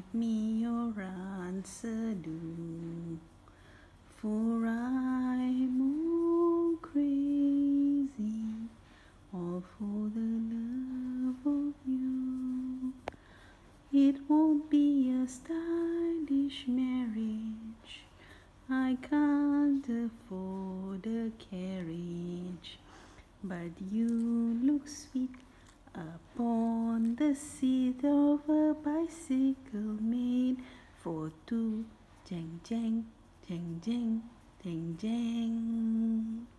give me your answer, do. For I'm all crazy, all for the love of you. It won't be a stylish marriage, I can't afford a carriage, but you look sweet upon the seat of a bicycle made for two. Jang, jang, jang, jang, jang, jang.